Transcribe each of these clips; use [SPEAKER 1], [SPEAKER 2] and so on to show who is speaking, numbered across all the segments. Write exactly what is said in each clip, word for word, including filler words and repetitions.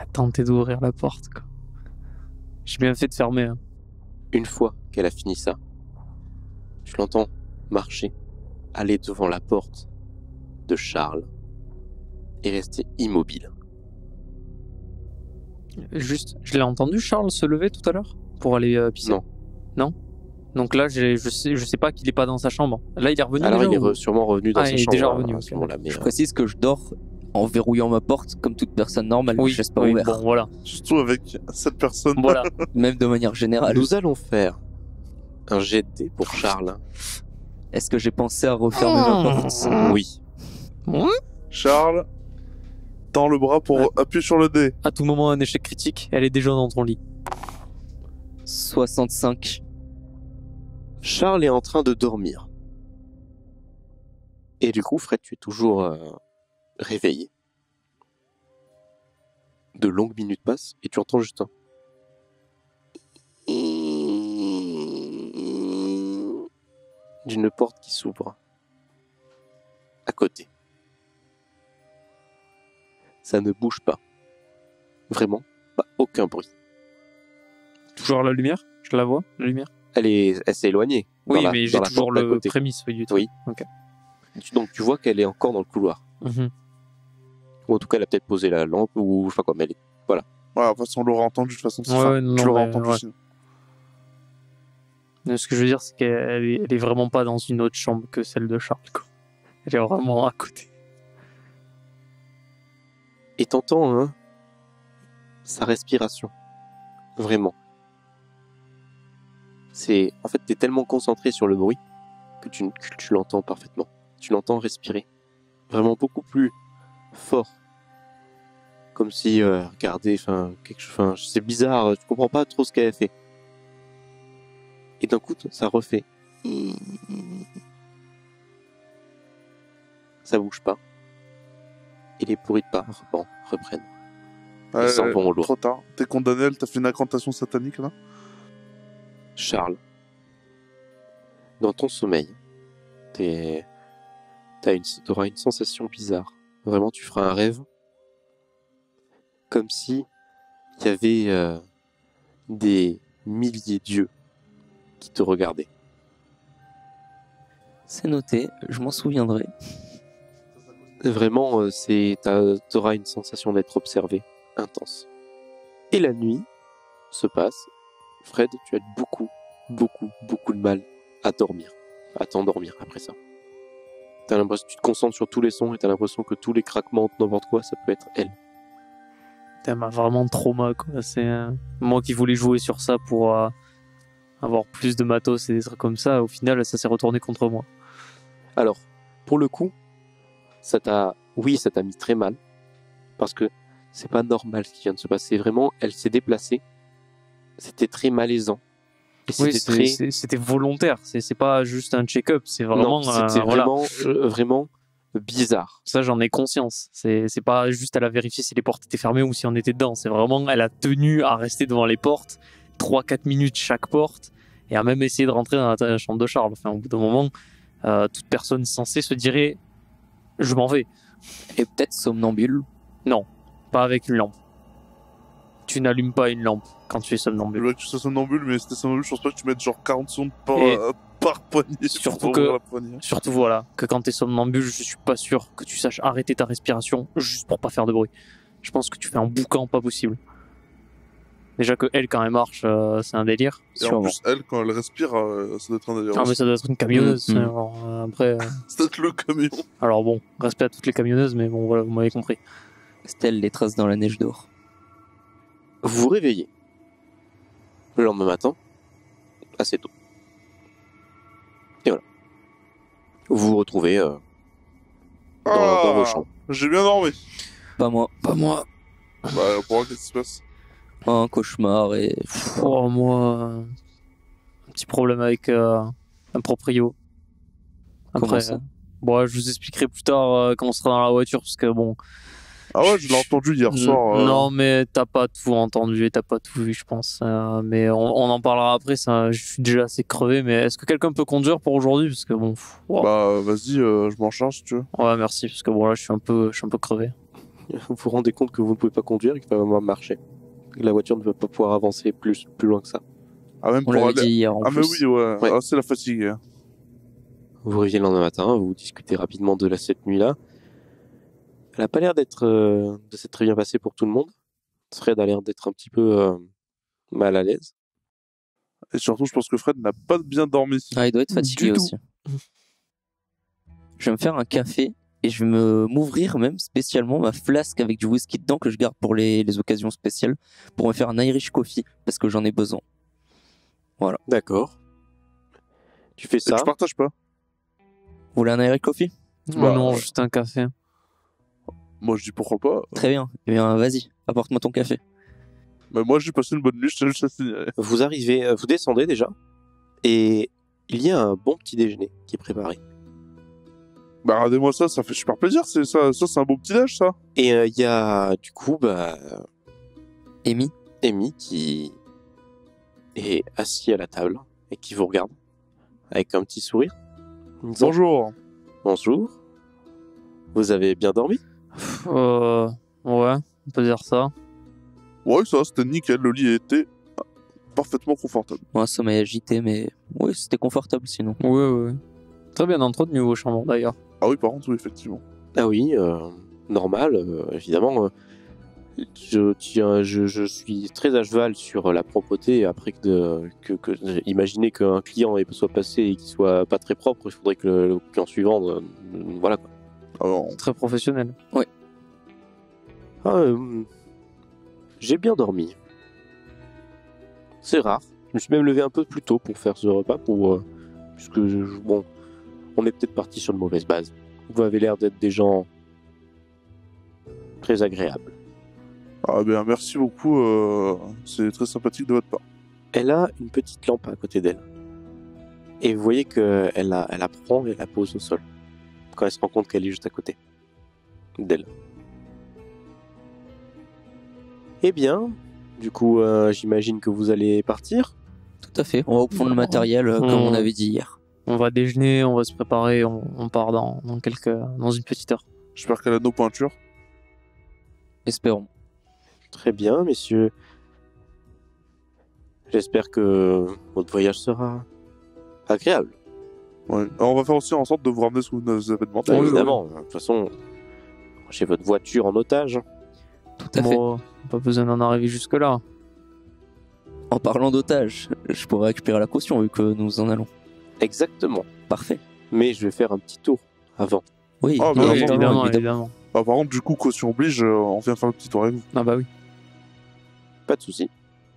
[SPEAKER 1] tenté d'ouvrir la porte, quoi. J'ai bien fait de fermer. Hein.
[SPEAKER 2] Une fois qu'elle a fini ça, tu l'entends marcher, aller devant la porte de Charles et rester immobile.
[SPEAKER 1] Juste, je l'ai entendu Charles se lever tout à l'heure pour aller euh, pisser.
[SPEAKER 2] Non.
[SPEAKER 1] Non. Donc là, j'ai, je sais, je sais pas qu'il est pas dans sa chambre. Là, il est revenu.
[SPEAKER 2] Alors
[SPEAKER 1] déjà,
[SPEAKER 2] il est
[SPEAKER 1] ou...
[SPEAKER 2] re- sûrement revenu dans
[SPEAKER 1] ah,
[SPEAKER 2] sa
[SPEAKER 1] il est
[SPEAKER 2] chambre
[SPEAKER 1] déjà
[SPEAKER 2] à-
[SPEAKER 1] revenu,
[SPEAKER 2] à
[SPEAKER 1] ok.
[SPEAKER 2] ce moment-là. Mais
[SPEAKER 3] Je
[SPEAKER 2] euh,
[SPEAKER 3] précise que je dors en verrouillant ma porte comme toute personne normale.
[SPEAKER 1] Oui,
[SPEAKER 3] Je laisse pas
[SPEAKER 1] oui,
[SPEAKER 3] ouvert.
[SPEAKER 1] bon, voilà.
[SPEAKER 4] Surtout avec cette personne.
[SPEAKER 1] Voilà.
[SPEAKER 3] Même de manière générale.
[SPEAKER 2] nous allons faire un jet de dés pour Charles.
[SPEAKER 3] Est-ce que j'ai pensé à refermer ma porte?
[SPEAKER 2] Oui.
[SPEAKER 4] Charles, tends le bras pour
[SPEAKER 1] Ouais.
[SPEAKER 4] appuyer sur le dé.
[SPEAKER 1] À tout moment, un échec critique. Elle est déjà dans ton lit.
[SPEAKER 3] soixante-cinq.
[SPEAKER 2] Charles est en train de dormir. Et du coup, Fred, tu es toujours euh, réveillé. De longues minutes passent et tu entends juste un... d'une porte qui s'ouvre. À côté. Ça ne bouge pas. Vraiment, pas aucun bruit.
[SPEAKER 1] Toujours la lumière. Je la vois, la lumière.
[SPEAKER 2] Elle est, elle s'est éloignée.
[SPEAKER 1] Oui,
[SPEAKER 2] dans la-
[SPEAKER 1] mais
[SPEAKER 2] dans
[SPEAKER 1] j'ai
[SPEAKER 2] la
[SPEAKER 1] toujours
[SPEAKER 2] porte d'à
[SPEAKER 1] le
[SPEAKER 2] côté.
[SPEAKER 1] prémisse oui, du truc.
[SPEAKER 2] Oui.
[SPEAKER 1] Ok.
[SPEAKER 2] Tu- Donc tu vois qu'elle est encore dans le couloir.
[SPEAKER 1] Mhm.
[SPEAKER 2] Ou en tout cas, elle a peut-être posé la lampe ou je sais pas quoi, mais elle est...
[SPEAKER 4] Ouais, de toute façon, on l'aura entendu. De toute façon, c'est
[SPEAKER 1] Ouais,
[SPEAKER 4] ça.
[SPEAKER 1] ouais, non,
[SPEAKER 4] tu l'auras
[SPEAKER 1] mais,
[SPEAKER 4] entendu
[SPEAKER 1] ouais.
[SPEAKER 4] aussi.
[SPEAKER 1] Mais ce que je veux dire, c'est qu'elle est, elle est vraiment pas dans une autre chambre que celle de Charles, quoi. Elle est vraiment à côté.
[SPEAKER 2] Et t'entends, hein, sa respiration. Vraiment. C'est, en fait, t'es tellement concentré sur le bruit que tu, que tu l'entends parfaitement. Tu l'entends respirer. Vraiment beaucoup plus fort. Comme si, euh, regardez, enfin, quelque chose, enfin, c'est bizarre, tu comprends pas trop ce qu'elle a fait. Et d'un coup, ça refait. Ça bouge pas. Et les bruits de pas bon, reprennent.
[SPEAKER 4] Ouais,
[SPEAKER 2] Ils s'en vont au loin.
[SPEAKER 4] trop tard. T'es condamné, elle t'a fait une incantation satanique, là.
[SPEAKER 2] Charles, dans ton sommeil, t'es, t'as une, t'auras une sensation bizarre. Vraiment, tu feras un rêve comme si il y avait euh, des milliers d'yeux qui te regardaient.
[SPEAKER 3] C'est noté, je m'en souviendrai.
[SPEAKER 2] Vraiment, euh, c'est, t'as- t'auras une sensation d'être observé, intense. Et la nuit se passe. Fred, tu as beaucoup, beaucoup, beaucoup de mal à dormir, à t'endormir après ça. T'as l'impression, tu te concentres sur tous les sons et t'as l'impression que tous les craquements, n'importe quoi, ça peut être elle.
[SPEAKER 1] Elle m'a vraiment trauma, quoi. C'est euh, moi qui voulais jouer sur ça pour euh, avoir plus de matos et des trucs comme ça. Au final, ça s'est retourné contre moi.
[SPEAKER 2] Alors, pour le coup, ça t'a, oui, ça t'a mis très mal, parce que c'est pas normal ce qui vient de se passer. Vraiment, elle s'est déplacée. C'était très malaisant. Et
[SPEAKER 1] Oui,
[SPEAKER 2] c'était
[SPEAKER 1] c'est-
[SPEAKER 2] très...
[SPEAKER 1] c'est- c'était volontaire. C'est c'est pas juste un check-up. C'est vraiment.
[SPEAKER 2] non, c'était
[SPEAKER 1] euh, voilà.
[SPEAKER 2] vraiment, euh, vraiment bizarre.
[SPEAKER 1] Ça, j'en ai conscience. C'est c'est pas juste elle a vérifié si les portes étaient fermées ou si on était dedans. C'est vraiment, elle a tenu à rester devant les portes, trois quatre minutes chaque porte, et a même essayé de rentrer dans la, la chambre de Charles. Enfin, au bout d'un moment, euh, toute personne censée se dirait, je m'en vais.
[SPEAKER 3] Et peut-être somnambule.
[SPEAKER 1] Pas avec une lampe. Tu n'allumes pas une lampe quand tu es
[SPEAKER 4] Je
[SPEAKER 1] somnambule.
[SPEAKER 4] veux que tu sois somnambule, mais si t'es somnambule, je pense pas que tu mettes genre quarante secondes par,
[SPEAKER 1] Et
[SPEAKER 4] euh, par poignée.
[SPEAKER 1] surtout
[SPEAKER 4] pour
[SPEAKER 1] que-
[SPEAKER 4] ouvrir la poignée.
[SPEAKER 1] Surtout, voilà, que quand tu es somnambule, je suis pas sûr que tu saches arrêter ta respiration juste pour pas faire de bruit. Je pense que tu fais un boucan pas possible. Déjà que elle, quand elle marche, euh, c'est un délire.
[SPEAKER 4] Et en
[SPEAKER 3] Sûrement.
[SPEAKER 4] plus, elle, quand elle respire, euh, ça doit être un délire.
[SPEAKER 1] Ah, mais ça doit être une camionneuse.
[SPEAKER 3] Mmh, mmh.
[SPEAKER 1] Alors, euh, après, euh,
[SPEAKER 4] C'est peut-être le camion.
[SPEAKER 1] alors bon, respect à toutes les camionneuses, mais bon, voilà, vous m'avez compris.
[SPEAKER 3] Stella les traces dans la neige d'or.
[SPEAKER 2] Vous vous réveillez. Le lendemain matin, assez tôt. Et voilà. Vous vous retrouvez euh, dans,
[SPEAKER 4] Ah,
[SPEAKER 2] dans vos chambres.
[SPEAKER 4] J'ai bien dormi.
[SPEAKER 3] Pas moi.
[SPEAKER 1] Pas moi.
[SPEAKER 4] Bah, pour voir qu'est-ce qui se passe.
[SPEAKER 3] Un cauchemar et...
[SPEAKER 1] Oh, moi, euh, un petit problème avec euh, un proprio.
[SPEAKER 3] Comment ça
[SPEAKER 1] euh, bon, je vous expliquerai plus tard euh, quand on sera dans la voiture, parce que bon...
[SPEAKER 4] Ah ouais, je l'ai entendu hier soir. euh,
[SPEAKER 1] Non, mais t'as pas tout entendu et t'as pas tout vu, je pense. Euh, mais on, on en parlera après, ça, je suis déjà assez crevé, mais est-ce que quelqu'un peut conduire pour aujourd'hui? Parce que bon... pff, wow.
[SPEAKER 4] Bah, vas-y, euh, je m'en charge si tu veux.
[SPEAKER 1] Ouais, merci, parce que bon, là, je suis un peu, je suis un peu crevé.
[SPEAKER 2] vous vous rendez compte que vous ne pouvez pas conduire et qu'il va vraiment marcher. La voiture ne va pas pouvoir avancer plus, plus loin que ça.
[SPEAKER 4] Ah, même
[SPEAKER 3] On
[SPEAKER 4] pour
[SPEAKER 3] l'avait
[SPEAKER 4] aller...
[SPEAKER 3] dit hier en
[SPEAKER 4] Ah, mais
[SPEAKER 3] plus.
[SPEAKER 4] oui, ouais.
[SPEAKER 2] Ouais.
[SPEAKER 4] Ah, c'est la fatigue. hein.
[SPEAKER 2] Vous réveillez le lendemain matin, vous discutez rapidement de la, cette nuit-là. Elle n'a pas l'air d'être euh, de s'être très bien passée pour tout le monde. Fred a l'air d'être un petit peu euh, mal à l'aise.
[SPEAKER 4] Et surtout, je pense que Fred n'a pas bien dormi.
[SPEAKER 3] Ah, il doit être fatigué
[SPEAKER 1] Du tout.
[SPEAKER 3] aussi. Je vais me faire un café et je vais me m'ouvrir même spécialement ma flasque avec du whisky dedans que je garde pour les, les occasions spéciales pour me faire un Irish coffee parce que j'en ai besoin.
[SPEAKER 2] D'accord. Tu fais
[SPEAKER 4] Et
[SPEAKER 2] ça.
[SPEAKER 4] tu partages pas.
[SPEAKER 3] Vous voulez un Irish coffee?
[SPEAKER 1] Oh
[SPEAKER 4] Bah,
[SPEAKER 1] non,
[SPEAKER 4] ouais.
[SPEAKER 1] juste un café.
[SPEAKER 4] Moi, je dis pourquoi pas.
[SPEAKER 3] Très bien. Eh bien, vas-y, apporte-moi ton café.
[SPEAKER 4] Mais moi, j'ai passé une bonne nuit, je te le signaler.
[SPEAKER 2] Vous arrivez, euh, vous descendez déjà, et il y a un bon petit déjeuner qui est préparé.
[SPEAKER 4] Bah, regardez-moi ça, ça fait super plaisir. C'est ça, ça c'est un beau petit âge, ça.
[SPEAKER 2] Et euh, il y a du coup, bah,
[SPEAKER 3] Amy,
[SPEAKER 2] Amy qui est assis à la table et qui vous regarde avec un petit sourire. en disant,
[SPEAKER 4] Bonjour.
[SPEAKER 2] Bonjour. Vous avez bien dormi?
[SPEAKER 1] Euh, ouais, on peut dire ça.
[SPEAKER 4] Ouais, ça, c'était nickel. Le lit était parfaitement confortable.
[SPEAKER 3] moi, ça m'a agité, mais oui, c'était confortable sinon.
[SPEAKER 1] Oui, oui, oui. Très bien entretenu vos chambres d'ailleurs.
[SPEAKER 4] Ah oui, par contre, oui, effectivement.
[SPEAKER 2] Ah oui, euh, normal, euh, évidemment. euh, je, tiens, je, je suis très à cheval sur la propreté. Après que, de, que, que imaginez qu'un client soit passé et qu'il soit pas très propre, il faudrait que le, le client suivant, euh, voilà quoi.
[SPEAKER 4] Alors,
[SPEAKER 1] Très professionnel.
[SPEAKER 2] Ah, euh, j'ai bien dormi. C'est rare. Je me suis même levé un peu plus tôt pour faire ce repas, pour euh, puisque je- bon, on est peut-être parti sur de mauvaises bases. Vous avez l'air d'être des gens très agréables.
[SPEAKER 4] ah ben, merci beaucoup. euh, c'est très sympathique de votre part.
[SPEAKER 2] Elle a une petite lampe à côté d'elle. Et vous voyez qu'elle la, elle la prend et la pose au sol. Quand elle se rend compte qu'elle est juste à côté d'elle. Eh bien, du coup, euh, j'imagine que vous allez partir.
[SPEAKER 3] Tout à fait. On va reprendre le matériel euh, comme on
[SPEAKER 1] Hmm.
[SPEAKER 3] avait dit hier.
[SPEAKER 1] On va déjeuner, on va se préparer, on, on part dans, dans, quelques, dans une petite heure.
[SPEAKER 4] J'espère qu'elle a nos pointures.
[SPEAKER 3] Espérons.
[SPEAKER 2] Très bien, messieurs. J'espère que votre voyage sera agréable.
[SPEAKER 4] Ouais. Alors, on va faire aussi en sorte de vous ramener ce que vous nous avez demandé.
[SPEAKER 2] Bah,
[SPEAKER 1] oui,
[SPEAKER 2] évidemment, de toute façon, j'ai votre voiture en otage.
[SPEAKER 3] Tout à fait.
[SPEAKER 1] Bon, pas besoin d'en arriver jusque-là.
[SPEAKER 3] En parlant d'otages, je pourrais récupérer la caution vu que nous en allons.
[SPEAKER 2] Exactement.
[SPEAKER 3] Parfait.
[SPEAKER 2] Mais je vais faire un petit tour avant.
[SPEAKER 3] Oui,
[SPEAKER 4] Ah, bah,
[SPEAKER 3] évidemment,
[SPEAKER 1] Oui,
[SPEAKER 4] évidemment,
[SPEAKER 1] évidemment,
[SPEAKER 3] évidemment.
[SPEAKER 1] évidemment.
[SPEAKER 4] Ah, par contre, du coup, caution oblige, euh, on vient faire le petit tour avec vous.
[SPEAKER 1] Ah bah oui.
[SPEAKER 2] Pas de souci.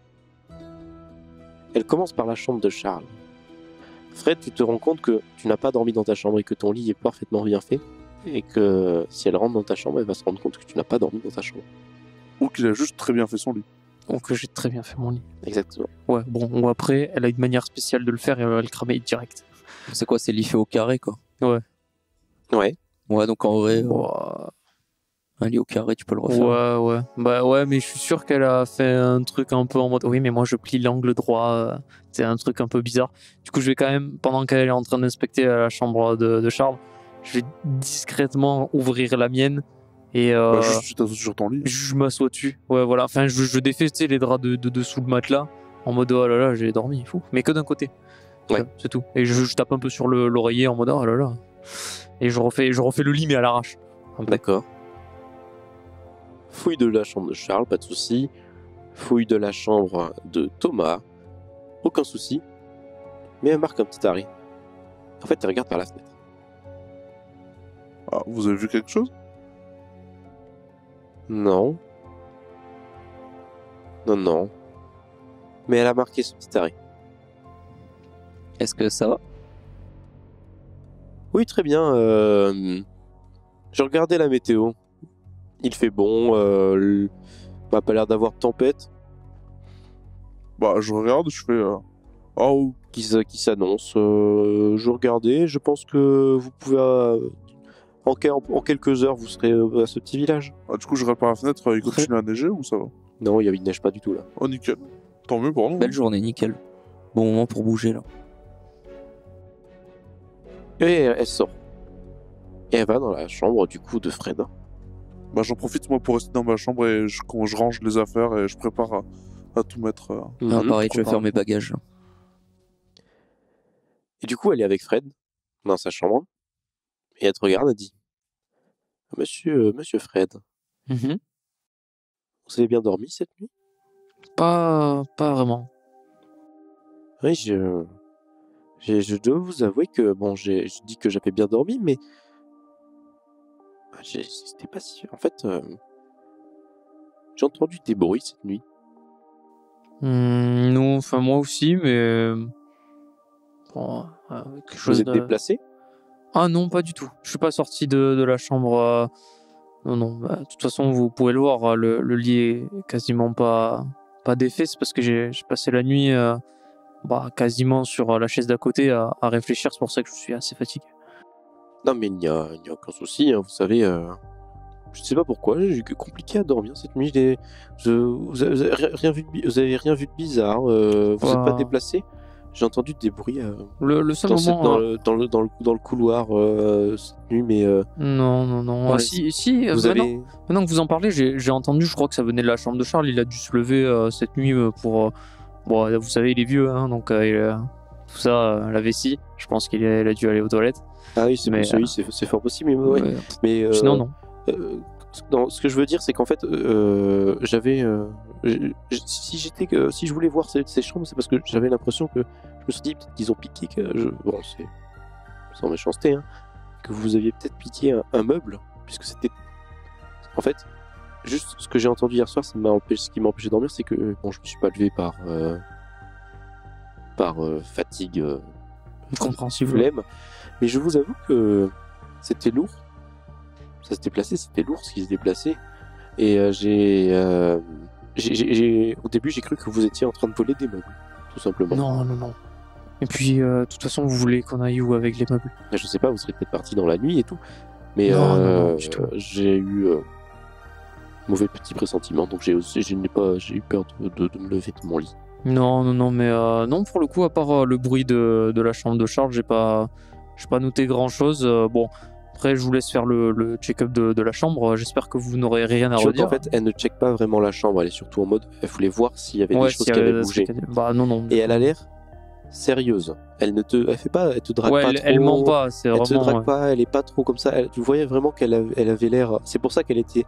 [SPEAKER 2] Elle commence par la chambre de Charles. Fred, tu te rends compte que tu n'as pas dormi dans ta chambre et que ton lit est parfaitement bien fait. Et que si elle rentre dans ta chambre, elle va se rendre compte que tu n'as pas dormi dans ta chambre.
[SPEAKER 4] Ou qu'il a juste très bien fait son lit.
[SPEAKER 1] Donc j'ai très bien fait mon lit.
[SPEAKER 2] Exactement.
[SPEAKER 1] Ouais, bon, ou après, elle a une manière spéciale de le faire et elle va le cramer direct.
[SPEAKER 3] C'est quoi, c'est lit fait au carré, quoi.
[SPEAKER 2] Ouais.
[SPEAKER 3] Ouais, donc en vrai, euh,
[SPEAKER 1] Ouais,
[SPEAKER 3] un lit au carré, tu peux le refaire.
[SPEAKER 1] ouais, ouais. Bah ouais, mais je suis sûr qu'elle a fait un truc un peu en mode oui, mais moi je plie l'angle droit. euh, C'est un truc un peu bizarre. Du coup, je vais quand même, pendant qu'elle est en train d'inspecter la chambre de, de Charles, je vais discrètement ouvrir la mienne et euh,
[SPEAKER 4] Bah, juste, tu t'assois sur ton lit.
[SPEAKER 1] je m'assois dessus. Ouais, voilà. Enfin, je, je défais tu sais, les draps de, de dessous le matelas en mode oh là là, j'ai dormi, fou. Mais que d'un côté.
[SPEAKER 2] Ouais.
[SPEAKER 1] C'est tout. Et je, je tape un peu sur le- l'oreiller en mode oh là là. Et je refais, je refais le lit, mais à l'arrache. Un peu.
[SPEAKER 2] D'accord. Fouille de la chambre de Charles, pas de souci. Fouille de la chambre de Thomas, aucun souci. Mais elle marque un petit arrêt. En fait, elle regarde par la fenêtre.
[SPEAKER 4] Ah, vous avez vu quelque chose?
[SPEAKER 2] Non. Non, non. Mais elle a marqué ce petit arrêt.
[SPEAKER 3] Est-ce que ça va?
[SPEAKER 2] Oui, très bien. Euh... J'ai regardé la météo. Il fait bon. Euh... l- bah, pas l'air d'avoir de tempête
[SPEAKER 4] Bah, je regarde, je fais. Euh... Oh,
[SPEAKER 2] qui, s- qui s'annonce. Euh, je regardais. Je pense que vous pouvez. euh, En, que- en quelques heures, vous serez euh, à ce petit village.
[SPEAKER 4] ah, du coup, je regarde par la fenêtre, euh, il continue à neiger ou ça va?
[SPEAKER 2] Non, il y a- il neige pas du tout là.
[SPEAKER 4] Oh, nickel. Tant mieux pour nous.
[SPEAKER 3] Belle journée, nickel. Bon moment pour bouger, là.
[SPEAKER 2] Et elle sort. Et elle va dans la chambre du coup de Fred.
[SPEAKER 4] Bah, j'en profite moi pour rester dans ma chambre et je, quand je range les affaires et je prépare à, à tout mettre. euh.
[SPEAKER 3] Ah,
[SPEAKER 2] Mhm.
[SPEAKER 3] pareil, je vais
[SPEAKER 4] Trop
[SPEAKER 3] faire mes bagages.
[SPEAKER 2] Et du coup, elle est avec Fred dans sa chambre et elle te regarde et dit Monsieur, euh, monsieur Fred,
[SPEAKER 1] Mhm.
[SPEAKER 2] vous avez bien dormi cette nuit?
[SPEAKER 1] Pas, pas vraiment.
[SPEAKER 2] Oui, je, je, je dois vous avouer que bon, j'ai, je dis que j'avais bien dormi, mais j'ai- c'était pas si. En fait, euh, j'ai entendu des bruits cette nuit.
[SPEAKER 1] Hmm, non, enfin moi aussi, mais euh, bon, euh, quelque
[SPEAKER 2] Vous
[SPEAKER 1] chose
[SPEAKER 2] êtes
[SPEAKER 1] de...
[SPEAKER 2] déplacé?
[SPEAKER 1] Ah non, pas du tout. Je suis pas sorti de, de la chambre. euh, Non, non. Bah, de toute façon, vous pouvez le voir, euh, le, le lit est quasiment pas, pas défait. C'est parce que j'ai j'ai passé la nuit euh, bah, quasiment sur euh, la chaise d'à côté à, à réfléchir. C'est pour ça que je suis assez fatigué.
[SPEAKER 2] Non, mais il n'y a, il n'y a aucun souci. Hein, vous savez, euh, je sais pas pourquoi, j'ai eu que compliqué à dormir cette nuit. J'ai- je, vous, avez, vous avez rien vu de, bi- vous avez rien vu de bizarre. euh, vous n'êtes pas
[SPEAKER 1] Bah.
[SPEAKER 2] déplacé? J'ai entendu des bruits euh,
[SPEAKER 1] Le, le seul
[SPEAKER 2] dans, cette-
[SPEAKER 1] moment.
[SPEAKER 2] dans,
[SPEAKER 1] euh,
[SPEAKER 2] le, dans, le, dans, le, dans le couloir euh, cette nuit, mais euh,
[SPEAKER 1] Non, non, non.
[SPEAKER 2] Ouais,
[SPEAKER 1] Ah, si, si. euh,
[SPEAKER 2] vous
[SPEAKER 1] maintenant,
[SPEAKER 2] avez.
[SPEAKER 1] maintenant que vous en parlez, j'ai j'ai entendu. Je crois que ça venait de la chambre de Charles. Il a dû se lever euh, cette nuit euh, pour. euh, Bon, vous savez, il est vieux, hein, donc euh, il, euh, tout ça, euh, la vessie. Je pense qu'il a, il a dû aller aux toilettes.
[SPEAKER 2] Ah oui, c'est
[SPEAKER 1] Mais,
[SPEAKER 2] possible, oui, c'est c'est fort possible, mais ouais.
[SPEAKER 1] Ouais.
[SPEAKER 2] Mais, euh,
[SPEAKER 1] Sinon, non.
[SPEAKER 2] euh, non, ce que je veux dire, c'est qu'en fait, euh, j'avais. euh, je- je- si j'étais, que- si je voulais voir ces, ces chambres, c'est parce que j'avais l'impression que je me suis dit peut-être qu'ils ont piqué. Que je, bon, c'est sans méchanceté, hein, que vous aviez peut-être piqué un, un meuble, puisque c'était. En fait, juste ce que j'ai entendu hier soir, ça m'a empêché, ce qui m'a empêché de dormir, c'est que bon, je me suis pas levé par euh, par euh, fatigue, euh,
[SPEAKER 1] Compréhensible.
[SPEAKER 2] flemme, mais je vous avoue que c'était lourd. Ça se déplaçait, c'était lourd ce qui se déplaçait. Et euh, j'ai, euh, j'ai, j'ai- j'ai- au début, j'ai cru que vous étiez en train de voler des meubles, tout simplement.
[SPEAKER 1] Non, non, non. Et puis, euh, de toute façon, vous voulez qu'on aille où avec les meubles?
[SPEAKER 2] Je sais pas, vous serez peut-être parti dans la nuit et tout, mais
[SPEAKER 1] Non, non, non,
[SPEAKER 2] euh,
[SPEAKER 1] du tout.
[SPEAKER 2] j'ai eu euh, mauvais petit pressentiment, donc j'ai, aussi- je n'ai pas, j'ai eu peur de, de- de me lever de mon lit.
[SPEAKER 1] Non, non, non, mais euh, non, pour le coup, à part euh, le bruit de, de la chambre de Charles, j'ai pas, j'ai pas noté grand chose. bon, après, je vous laisse faire le, le check-up de, de la chambre. J'espère que vous n'aurez rien à
[SPEAKER 2] Tu vois
[SPEAKER 1] redire.
[SPEAKER 2] qu'en fait, elle ne check pas vraiment la chambre, elle est surtout en mode, elle voulait voir s'il y avait
[SPEAKER 1] Ouais,
[SPEAKER 2] des choses
[SPEAKER 1] s'il y
[SPEAKER 2] qui
[SPEAKER 1] avait
[SPEAKER 2] avaient
[SPEAKER 1] des
[SPEAKER 2] bougé.
[SPEAKER 1] trucs à dire. Bah, non, non.
[SPEAKER 2] Et elle a l'air sérieuse. Elle ne te, elle fait pas, elle te drague
[SPEAKER 1] Ouais,
[SPEAKER 2] pas
[SPEAKER 1] elle,
[SPEAKER 2] trop.
[SPEAKER 1] elle ment pas, c'est
[SPEAKER 2] Elle te
[SPEAKER 1] vraiment.
[SPEAKER 2] drague
[SPEAKER 1] ouais.
[SPEAKER 2] pas, elle est pas trop comme ça. Elle, tu voyais vraiment qu'elle avait, elle avait l'air. C'est pour ça qu'elle était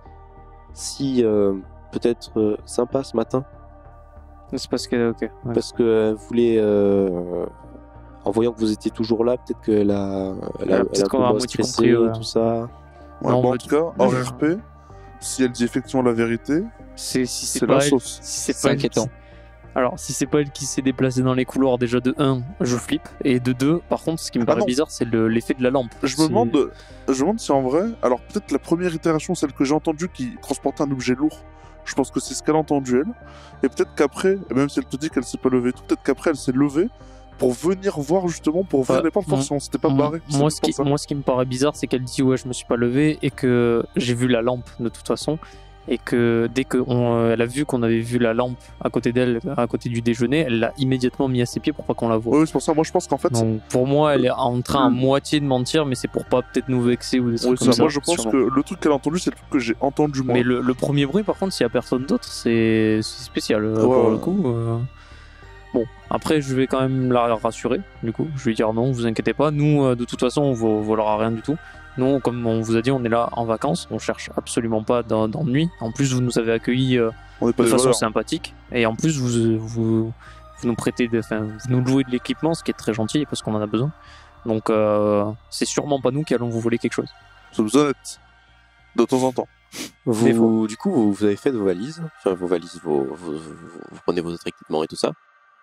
[SPEAKER 2] si euh, peut-être euh, sympa ce matin,
[SPEAKER 1] C'est parce que, ok. ouais.
[SPEAKER 2] parce qu'elle voulait. euh, en voyant que vous étiez toujours là, peut-être qu'elle a, elle
[SPEAKER 1] Elle a
[SPEAKER 2] a,
[SPEAKER 1] peut-être
[SPEAKER 2] elle a un peu
[SPEAKER 1] qu'on a à
[SPEAKER 2] moins
[SPEAKER 1] moitié
[SPEAKER 2] stressé,
[SPEAKER 1] compris, ouais.
[SPEAKER 2] tout ça.
[SPEAKER 4] Ouais,
[SPEAKER 1] Non,
[SPEAKER 4] bon, en
[SPEAKER 1] mais-
[SPEAKER 4] tout cas, hors
[SPEAKER 1] Ouais.
[SPEAKER 4] R P, si elle dit effectivement la vérité,
[SPEAKER 1] C'est si c'est
[SPEAKER 4] c'est
[SPEAKER 1] pas
[SPEAKER 4] la
[SPEAKER 1] elle-
[SPEAKER 4] sauce.
[SPEAKER 1] si c'est
[SPEAKER 3] C'est
[SPEAKER 1] pas elle qui-
[SPEAKER 3] inquiétant.
[SPEAKER 1] Alors, si c'est pas elle qui s'est déplacée dans les couloirs, déjà de un, je flippe. Et de deux, par contre, ce qui me
[SPEAKER 4] Ah
[SPEAKER 1] paraît
[SPEAKER 4] non.
[SPEAKER 1] bizarre, c'est le- l'effet de la lampe.
[SPEAKER 4] Je me
[SPEAKER 1] C'est-
[SPEAKER 4] demande, je me demande si en vrai, alors peut-être la première itération, celle que j'ai entendue qui transportait un objet lourd, je pense que c'est ce qu'elle a entendu elle. Et peut-être qu'après, même si elle te dit qu'elle s'est pas levée, et tout, peut-être qu'après elle s'est levée pour venir voir justement, pour ouvrir
[SPEAKER 1] Ouais.
[SPEAKER 4] les portes, voir si on s'était pas
[SPEAKER 1] Moi-
[SPEAKER 4] barré.
[SPEAKER 1] Moi,
[SPEAKER 4] C'est
[SPEAKER 1] ce qui,
[SPEAKER 4] pour ça.
[SPEAKER 1] moi, ce qui me paraît bizarre, c'est qu'elle dit ouais, je me suis pas levé et que j'ai vu la lampe de toute façon. Et que dès qu'elle a vu qu'on avait vu la lampe à côté d'elle, à côté du déjeuner, elle l'a immédiatement mis à ses pieds pour pas qu'on la voie.
[SPEAKER 4] Oui, c'est pour ça. Moi, je pense qu'en fait,
[SPEAKER 1] Donc pour moi, elle est en train à moitié de mentir, mais c'est pour pas peut-être nous vexer ou des trucs
[SPEAKER 4] oui,
[SPEAKER 1] comme
[SPEAKER 4] ça,
[SPEAKER 1] ça.
[SPEAKER 4] moi, je pense
[SPEAKER 1] sûrement.
[SPEAKER 4] que le truc qu'elle a entendu, c'est le truc que j'ai entendu moi.
[SPEAKER 1] Mais le, le premier bruit, par contre, s'il y a personne d'autre, c'est c'est spécial euh,
[SPEAKER 4] Ouais,
[SPEAKER 1] pour
[SPEAKER 4] ouais.
[SPEAKER 1] le coup. euh. Bon, après, je vais quand même la rassurer. Du coup, je vais lui dire non, vous inquiétez pas. Nous, euh, de toute façon, on ne volera rien du tout. Nous, comme on vous a dit, on est là en vacances. On cherche absolument pas d'en- d'ennui. En plus, vous nous avez accueillis euh,
[SPEAKER 4] On n'est pas
[SPEAKER 1] de
[SPEAKER 4] des
[SPEAKER 1] façon
[SPEAKER 4] voleurs.
[SPEAKER 1] sympathique. Et en plus, vous, vous, vous nous prêtez, de, enfin, vous nous louez de l'équipement, ce qui est très gentil parce qu'on en a besoin. Donc, euh, c'est sûrement pas nous qui allons vous voler quelque chose.
[SPEAKER 4] Nous sommes honnêtes. De temps en temps.
[SPEAKER 2] Vous,
[SPEAKER 1] Des fois.
[SPEAKER 2] du coup, vous, vous avez fait vos valises, enfin vos valises, vos, vos- vos- vous prenez vos autres équipements et tout ça.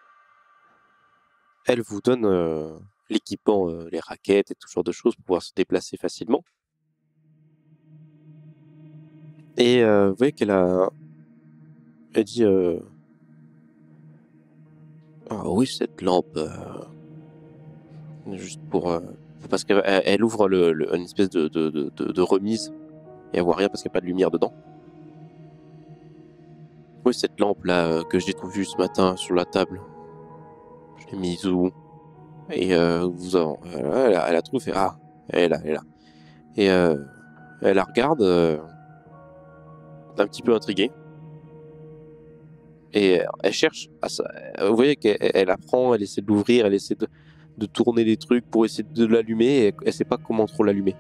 [SPEAKER 2] Elle vous donne euh, l'équipement, euh, les raquettes et tout ce genre de choses pour pouvoir se déplacer facilement. Et euh, vous voyez qu'elle a, elle dit, euh, ah oui, cette lampe, euh, juste pour, euh, parce qu'elle elle ouvre le, le- une espèce de, de, de, de- de remise et elle voit rien parce qu'il n'y a pas de lumière dedans. Oui, cette lampe là euh, que j'ai vue ce matin sur la table, je l'ai mise où? Et euh, vous en, euh, elle, a, elle a trouvé, ah, elle est là, elle est là. Et euh, elle la regarde, euh, un petit peu intriguée. Et elle cherche à ça. Vous voyez qu'elle elle apprend, elle essaie de l'ouvrir, elle essaie de, de tourner des trucs pour essayer de l'allumer et elle, elle sait pas comment trop l'allumer.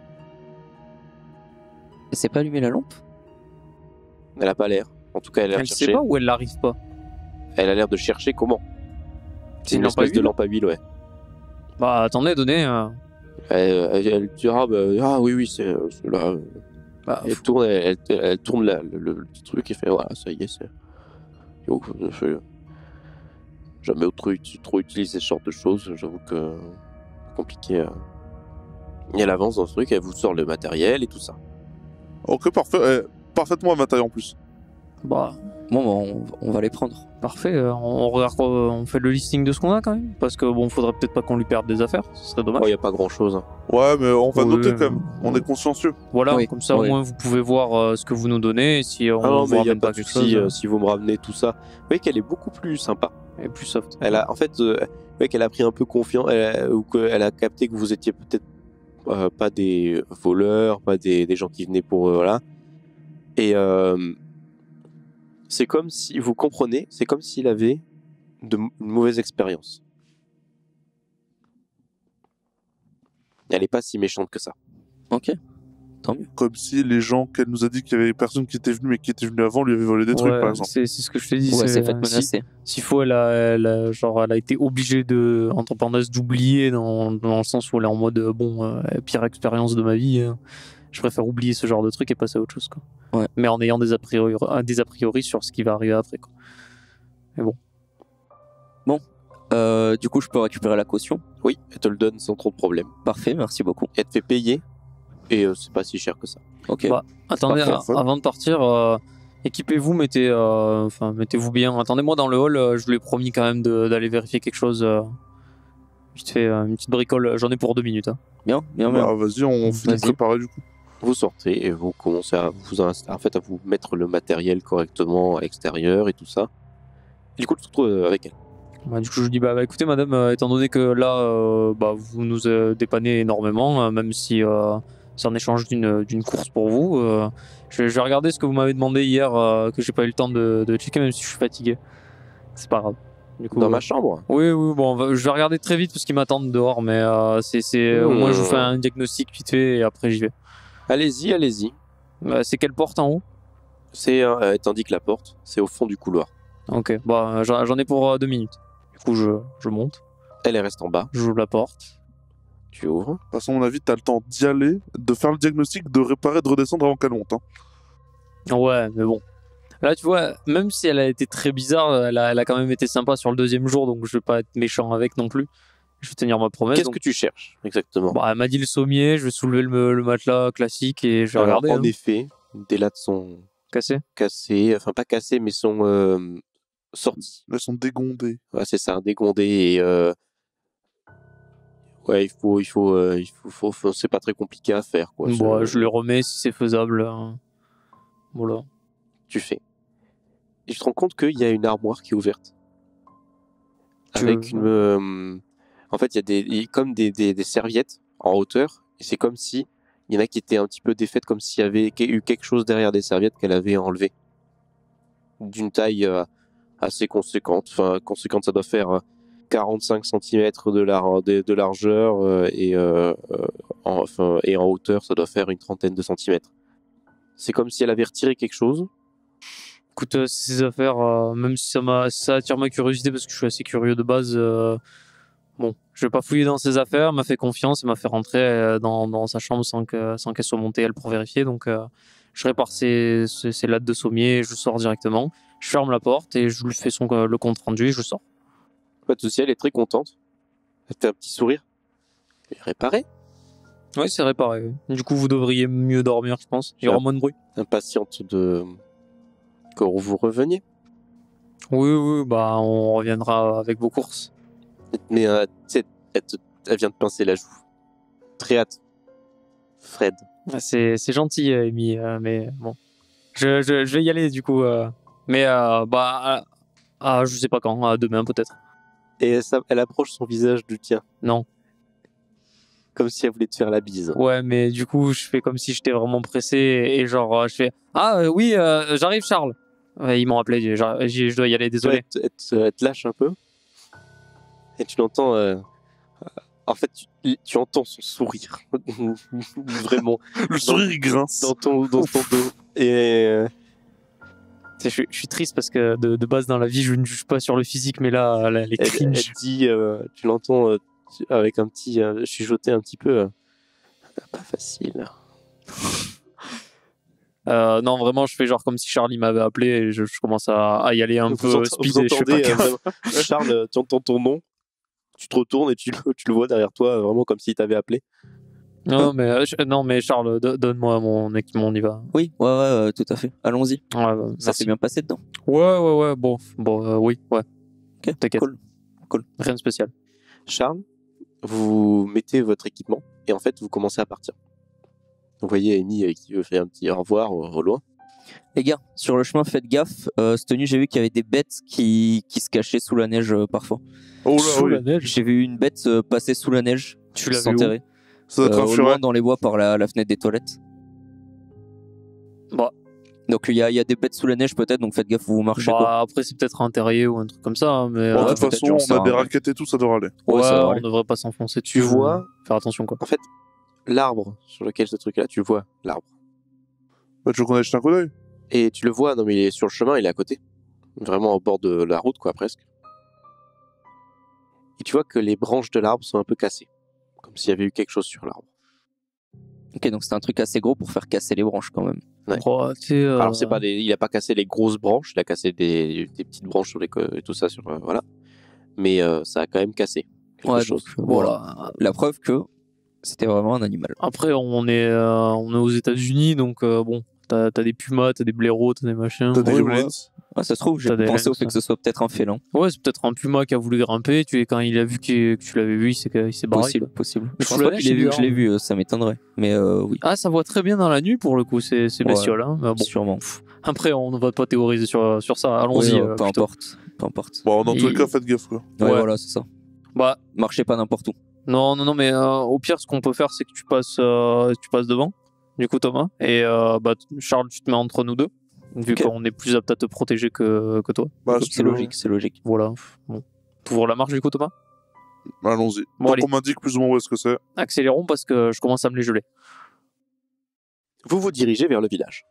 [SPEAKER 3] Elle sait pas allumer la lampe?
[SPEAKER 2] Elle a pas l'air. En tout cas, elle a l'air de
[SPEAKER 1] Elle
[SPEAKER 2] chercher.
[SPEAKER 1] sait pas ou elle l'arrive pas?
[SPEAKER 2] Elle a l'air de chercher comment. C'est une
[SPEAKER 1] lampe à
[SPEAKER 2] espèce de
[SPEAKER 1] huile
[SPEAKER 2] lampe à huile, ouais.
[SPEAKER 1] Bah attendez, donnez. euh,
[SPEAKER 2] Elle, elle, elle dira bah, ah oui oui c'est euh, c'est là.
[SPEAKER 1] Bah,
[SPEAKER 2] Elle tourne, elle, elle, elle tourne la- le, le petit truc et fait voilà ça y est c'est. Yo, je fais- jamais trop, uti- trop utilisé ce genre de choses. J'avoue que c'est compliqué. euh. Et elle avance dans ce truc, elle vous sort le matériel et tout ça.
[SPEAKER 4] Ok, parfait. Eh, parfaitement matériel en plus.
[SPEAKER 1] bah
[SPEAKER 3] Bon, bah, on, on va les prendre.
[SPEAKER 1] parfait. euh, On regarde, quoi, on fait le listing de ce qu'on a quand même, parce que bon, faudrait peut-être pas qu'on lui perde des affaires, ce serait dommage.
[SPEAKER 2] Il n'y a pas grand chose.
[SPEAKER 4] Ouais, mais on va
[SPEAKER 1] Oui,
[SPEAKER 4] noter
[SPEAKER 1] mais-
[SPEAKER 4] quand même. On est consciencieux.
[SPEAKER 1] Voilà,
[SPEAKER 3] Oui,
[SPEAKER 1] comme ça
[SPEAKER 3] oui.
[SPEAKER 1] au moins vous pouvez voir euh, ce que vous nous donnez. Et si euh, on
[SPEAKER 2] Ah non,
[SPEAKER 1] vous
[SPEAKER 2] mais il n'y a
[SPEAKER 1] ramène
[SPEAKER 2] pas
[SPEAKER 1] pas
[SPEAKER 2] de
[SPEAKER 1] quelque
[SPEAKER 2] souci
[SPEAKER 1] chose,
[SPEAKER 2] euh, si vous me ramenez tout ça. Vous voyez qu'elle est beaucoup plus sympa.
[SPEAKER 1] euh, et plus soft.
[SPEAKER 2] Elle a, en fait, euh, vous voyez qu'elle a pris un peu confiance, elle a- ou qu'elle a capté que vous étiez peut-être euh, pas des voleurs, pas des, des gens qui venaient pour euh, voilà. Et euh, c'est comme si vous comprenez, c'est comme s'il avait de, une mauvaise expérience. Elle est pas si méchante que ça.
[SPEAKER 3] Ok, tant mieux.
[SPEAKER 4] Comme si les gens qu'elle nous a dit qu'il y avait personne qui était venu mais qui était venu avant lui avaient volé des trucs,
[SPEAKER 1] Ouais,
[SPEAKER 4] par exemple.
[SPEAKER 1] c'est c'est ce que je te dis.
[SPEAKER 3] Ouais, c'est fait
[SPEAKER 1] euh, si-
[SPEAKER 3] menacer.
[SPEAKER 1] S'il faut, elle a, elle a- genre, elle a été obligée de, entre parenthèses, d'oublier dans, dans le sens où elle est en mode euh, bon, euh, pire expérience de ma vie. euh, je préfère oublier ce genre de truc et passer à autre chose, quoi.
[SPEAKER 3] Ouais.
[SPEAKER 1] Mais en ayant des a priori, euh, des a priori sur ce qui va arriver après, quoi. Mais bon.
[SPEAKER 3] Euh, du coup, je peux récupérer la caution.
[SPEAKER 2] Oui, elle te le donne sans trop de problème.
[SPEAKER 3] Parfait, merci beaucoup.
[SPEAKER 2] Elle te fait payer et euh, c'est pas si cher que ça.
[SPEAKER 3] Ok.
[SPEAKER 1] Bah, Attendez,
[SPEAKER 4] parfait.
[SPEAKER 1] a- avant de partir, euh, équipez-vous, mettez, euh, enfin, mettez-vous bien. Attendez-moi dans le hall. euh, je vous ai promis quand même de- d'aller vérifier quelque chose. euh, vite fait, euh, une petite bricole. J'en ai pour deux minutes. hein.
[SPEAKER 3] Bien, bien, bien.
[SPEAKER 4] Bah, vas-y, on finit de
[SPEAKER 3] Vas-y.
[SPEAKER 4] préparer du coup.
[SPEAKER 2] Vous sortez et vous commencez à vous inst- en fait à vous mettre le matériel correctement à l'extérieur et tout ça. Et du coup, tu te retrouves euh, avec elle.
[SPEAKER 1] Bah, du coup, je dis bah, bah, écoutez, madame, euh, étant donné que là, euh, bah, vous nous euh, dépannez énormément, euh, même si euh, c'est en échange d'une d'une course pour vous, euh, je, vais- je vais regarder ce que vous m'avez demandé hier, euh, que j'ai pas eu le temps de, de checker, même si je suis fatigué. C'est pas grave. Du coup,
[SPEAKER 2] Dans
[SPEAKER 1] euh,
[SPEAKER 2] ma chambre.
[SPEAKER 1] Oui, oui, bon, on va- je vais regarder très vite parce qu'ils m'attendent dehors, mais euh, c'est, c'est, au
[SPEAKER 2] Hmm.
[SPEAKER 1] moins je vous fais un diagnostic vite fait et après j'y vais.
[SPEAKER 2] Allez-y, allez-y.
[SPEAKER 1] Euh, c'est quelle porte en haut?
[SPEAKER 2] C'est euh, elle t'indique la porte. C'est au fond du couloir.
[SPEAKER 1] Ok, bah, j'en j'en ai pour euh, deux minutes. Du coup, je, je monte,
[SPEAKER 2] Elle elle reste en bas.
[SPEAKER 1] j'ouvre la porte.
[SPEAKER 2] Tu ouvres.
[SPEAKER 4] De toute façon, à mon avis, t'as le temps d'y aller, de faire le diagnostic, de réparer, de redescendre avant qu'elle monte. Hein.
[SPEAKER 1] Ouais, mais bon. Là, tu vois, même si elle a été très bizarre, elle a, elle a quand même été sympa sur le deuxième jour, donc je vais pas être méchant avec non plus. Je vais tenir ma promesse.
[SPEAKER 2] Qu'est-ce
[SPEAKER 1] donc-
[SPEAKER 2] que tu cherches exactement?
[SPEAKER 1] Bah, elle m'a dit le sommier, je vais soulever le, le matelas classique et je vais
[SPEAKER 2] Alors,
[SPEAKER 1] regarder.
[SPEAKER 2] en
[SPEAKER 1] hein.
[SPEAKER 2] effet, des lattes sont
[SPEAKER 1] Cassé.
[SPEAKER 2] cassées, enfin pas cassées, mais sont euh, sorties.
[SPEAKER 4] Elles sont dégondées.
[SPEAKER 2] Ouais, c'est ça, dégondées et euh, ouais, il faut, il faut, euh, il faut, faut- faut- c'est pas très compliqué à faire quoi.
[SPEAKER 1] Bon,
[SPEAKER 2] C'est-
[SPEAKER 1] je les remets si c'est faisable. hein. Voilà.
[SPEAKER 2] Tu fais. Et tu te rends compte qu'il y a une armoire qui est ouverte.
[SPEAKER 1] Tu
[SPEAKER 2] Avec
[SPEAKER 1] veux-
[SPEAKER 2] une. euh, en fait, il y a des, il y a comme des, des, des serviettes en hauteur. Et c'est comme si. Il y en a qui étaient un petit peu défaites, comme s'il y avait eu quelque chose derrière des serviettes qu'elle avait enlevé. D'une taille euh, assez conséquente. Enfin, conséquente, ça doit faire euh, quarante-cinq centimètres de, lar de, de largeur. euh, et, euh, euh, en, enfin, et en hauteur, ça doit faire une trentaine de centimètres. C'est comme si elle avait retiré quelque chose.
[SPEAKER 1] Écoute, euh, ces affaires, euh, même si ça, m'a, ça attire ma curiosité parce que je suis assez curieux de base, euh, bon, je vais pas fouiller dans ses affaires, elle m'a fait confiance et m'a fait rentrer euh, dans, dans sa chambre sans, que, sans qu'elle soit montée, elle, pour vérifier. Donc, euh, je répare ses, ses, ses lattes de sommier, je sors directement, je ferme la porte et je lui fais son, le compte rendu et je sors.
[SPEAKER 2] Pas de souci, elle est très contente. Elle te fait un petit sourire. Elle est réparée.
[SPEAKER 1] Oui, c'est réparé. oui. Du coup, vous devriez mieux dormir, je pense. Il y aura moins de bruit.
[SPEAKER 2] Impatiente de que vous reveniez.
[SPEAKER 1] Oui, oui, bah, on reviendra avec vos courses.
[SPEAKER 2] Mais euh, tu sais, elle, te- elle vient de pincer la joue. Très hâte. Fred.
[SPEAKER 1] Ah, C'est, c'est gentil, euh, Amy, euh, mais bon. Je, je, je vais y aller, du coup. euh, mais, euh, bah, ah, ah, je sais pas quand, à demain peut-être.
[SPEAKER 2] Et elle, s'a- elle approche son visage du tien.
[SPEAKER 1] Non.
[SPEAKER 2] comme si elle voulait te faire la bise.
[SPEAKER 1] Ouais, mais du coup, je fais comme si j'étais vraiment pressé et genre, euh, je fais ah euh, oui, euh, j'arrive, Charles. Ouais, ils m'ont appelé, genre, j'ai- je dois y aller, désolé.
[SPEAKER 2] Elle, te- elle te- elle te lâche un peu et tu l'entends. euh, En fait, tu, tu entends son sourire, vraiment,
[SPEAKER 4] Le sourire, il grince.
[SPEAKER 2] dans ton, dans ton dos. Et euh,
[SPEAKER 1] Tu sais, Je, je suis triste parce que de, de base dans la vie, je ne juge pas sur le physique, mais là, là elle est
[SPEAKER 2] elle, elle
[SPEAKER 1] cringe.
[SPEAKER 2] dit, euh, tu l'entends euh, tu- avec un petit euh, chuchoter un petit peu. euh, pas facile.
[SPEAKER 1] Euh, non, vraiment, je fais genre comme si Charlie m'avait appelé et je, je commence à, à y aller un
[SPEAKER 2] vous
[SPEAKER 1] peu
[SPEAKER 2] ent-
[SPEAKER 1] speed
[SPEAKER 2] vous
[SPEAKER 1] et je fais pas
[SPEAKER 2] entendez, euh,
[SPEAKER 1] gaffe.
[SPEAKER 2] vraiment- Charles, tu entends ton nom, tu te retournes et tu, le- tu le vois derrière toi, euh, vraiment comme s'il t'avait appelé.
[SPEAKER 1] Non, mais, euh, je- non, mais Charles, do- donne-moi mon équipement, on y va.
[SPEAKER 3] Oui, ouais, ouais, euh, tout à fait. Allons-y.
[SPEAKER 1] Ouais, ouais,
[SPEAKER 3] Ça
[SPEAKER 1] merci.
[SPEAKER 3] s'est bien passé dedans.
[SPEAKER 1] Ouais, ouais, ouais, bon, bon euh, oui, ouais,
[SPEAKER 3] Ok,
[SPEAKER 1] t'inquiète.
[SPEAKER 3] cool.
[SPEAKER 1] Rien de spécial.
[SPEAKER 2] Charles, vous mettez votre équipement et en fait, vous commencez à partir. Vous voyez Amy euh, qui veut faire un petit au revoir au, au loin.
[SPEAKER 3] Les gars, sur le chemin, faites gaffe. Euh, cette nuit, j'ai vu qu'il y avait des bêtes qui, qui se cachaient sous la neige euh, parfois.
[SPEAKER 4] Oh là,
[SPEAKER 1] Sous
[SPEAKER 4] oui.
[SPEAKER 1] la neige.
[SPEAKER 3] J'ai vu une bête euh, passer sous la neige,
[SPEAKER 1] Tu l'as vu où
[SPEAKER 3] s'enterrer.
[SPEAKER 4] Ça doit être
[SPEAKER 3] Euh,
[SPEAKER 4] un
[SPEAKER 3] au
[SPEAKER 4] furet.
[SPEAKER 3] loin dans les bois par la, la fenêtre des toilettes.
[SPEAKER 1] Bah.
[SPEAKER 3] Donc il y a, il y a des bêtes sous la neige peut-être, donc faites gaffe où vous marchez. quoi.
[SPEAKER 1] Bah, après, c'est peut-être un terrier ou un truc comme ça, hein, mais
[SPEAKER 4] Bon,
[SPEAKER 1] euh,
[SPEAKER 4] de toute
[SPEAKER 3] peut-être,
[SPEAKER 4] façon,
[SPEAKER 3] j'en
[SPEAKER 4] on
[SPEAKER 3] sais
[SPEAKER 4] a des
[SPEAKER 3] rien.
[SPEAKER 4] raquettes et tout, ça devrait aller.
[SPEAKER 1] ouais,
[SPEAKER 3] Ouais, ça devrait
[SPEAKER 1] on
[SPEAKER 3] aller.
[SPEAKER 1] devrait pas s'enfoncer dessus.
[SPEAKER 2] Tu vois,
[SPEAKER 1] euh, Faire attention, quoi.
[SPEAKER 2] en fait, l'arbre sur lequel ce truc-là, tu vois l'arbre.
[SPEAKER 4] Bah, tu veux qu'on aille jeter un coup d'œil?
[SPEAKER 2] Et tu le vois, non mais il est sur le chemin, il est à côté. Vraiment au bord de la route, quoi, presque. Et tu vois que les branches de l'arbre sont un peu cassées. Comme s'il y avait eu quelque chose sur l'arbre.
[SPEAKER 3] Ok, donc c'est un truc assez gros pour faire casser les branches quand même.
[SPEAKER 2] Ouais.
[SPEAKER 1] Oh, tu sais, euh,
[SPEAKER 2] Alors c'est pas des, il a pas cassé les grosses branches, il a cassé des, des petites branches sur les co- et tout ça sur euh, voilà. Mais euh, ça a quand même cassé quelque
[SPEAKER 3] Ouais,
[SPEAKER 2] chose.
[SPEAKER 3] donc, euh,
[SPEAKER 1] bon,
[SPEAKER 3] voilà.
[SPEAKER 1] euh,
[SPEAKER 3] La preuve que c'était vraiment un animal.
[SPEAKER 1] Après, on est, euh, on est aux États-Unis, donc euh, bon, t'as t'as des pumas, t'as des blaireaux, t'as des machins.
[SPEAKER 4] T'as des
[SPEAKER 1] Ouais,
[SPEAKER 4] gremlins.
[SPEAKER 3] Ouais, ça se trouve, j'ai
[SPEAKER 1] T'as des
[SPEAKER 3] pensé au
[SPEAKER 1] règles,
[SPEAKER 3] fait que ce soit peut-être un félin.
[SPEAKER 1] Ouais, c'est peut-être un puma qui a voulu grimper. Tu, quand il a vu que, que tu l'avais vu, il s'est il s'est barré.
[SPEAKER 3] Possible,
[SPEAKER 1] quoi.
[SPEAKER 3] possible.
[SPEAKER 1] Mais
[SPEAKER 3] Je pense
[SPEAKER 1] sous la
[SPEAKER 3] pas
[SPEAKER 1] neige,
[SPEAKER 3] qu'il ait
[SPEAKER 1] c'est
[SPEAKER 3] vu que je l'ai
[SPEAKER 1] bizarre,
[SPEAKER 3] vu, euh, ça m'étonnerait. Mais euh, oui,
[SPEAKER 1] Ah, ça voit très bien dans la nuit pour le coup, ces, ces
[SPEAKER 3] Ouais.
[SPEAKER 1] bestioles. Hein. Mais bon,
[SPEAKER 3] sûrement.
[SPEAKER 1] après, on ne va pas théoriser sur, sur ça. Allons-y.
[SPEAKER 3] Oui, euh,
[SPEAKER 1] euh,
[SPEAKER 3] peu
[SPEAKER 1] plutôt.
[SPEAKER 3] importe. Peu importe.
[SPEAKER 4] Bon, dans tous les
[SPEAKER 1] Et-
[SPEAKER 4] cas, faites gaffe, quoi.
[SPEAKER 3] Ouais,
[SPEAKER 1] Ouais.
[SPEAKER 3] voilà, c'est ça.
[SPEAKER 1] Bah,
[SPEAKER 3] Marchez pas n'importe où.
[SPEAKER 1] non, non, non, mais euh, au pire, ce qu'on peut faire, c'est que tu passes, euh, tu passes devant, du coup, Thomas. Et euh, bah, Charles, tu te mets entre nous deux, vu
[SPEAKER 3] Ok.
[SPEAKER 1] qu'on est plus apte à te protéger que, que toi.
[SPEAKER 4] Bah,
[SPEAKER 3] Donc,
[SPEAKER 4] si
[SPEAKER 3] c'est
[SPEAKER 4] tu veux.
[SPEAKER 3] logique, c'est logique.
[SPEAKER 1] Voilà. Bon. T'ouvres la marche, du coup, Thomas.
[SPEAKER 4] Allons-y.
[SPEAKER 1] Bon,
[SPEAKER 4] Tant
[SPEAKER 1] allez.
[SPEAKER 4] qu'on m'indique plus ou moins où est-ce que c'est.
[SPEAKER 1] Accélérons parce que je commence à me les geler.
[SPEAKER 2] Vous vous dirigez vers le village.